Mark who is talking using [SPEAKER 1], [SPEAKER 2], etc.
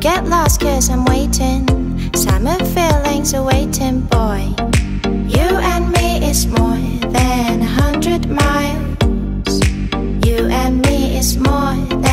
[SPEAKER 1] get lost cause I'm waiting. Summer feelings are waiting, boy. You and me is more than 100 miles. You and me is more than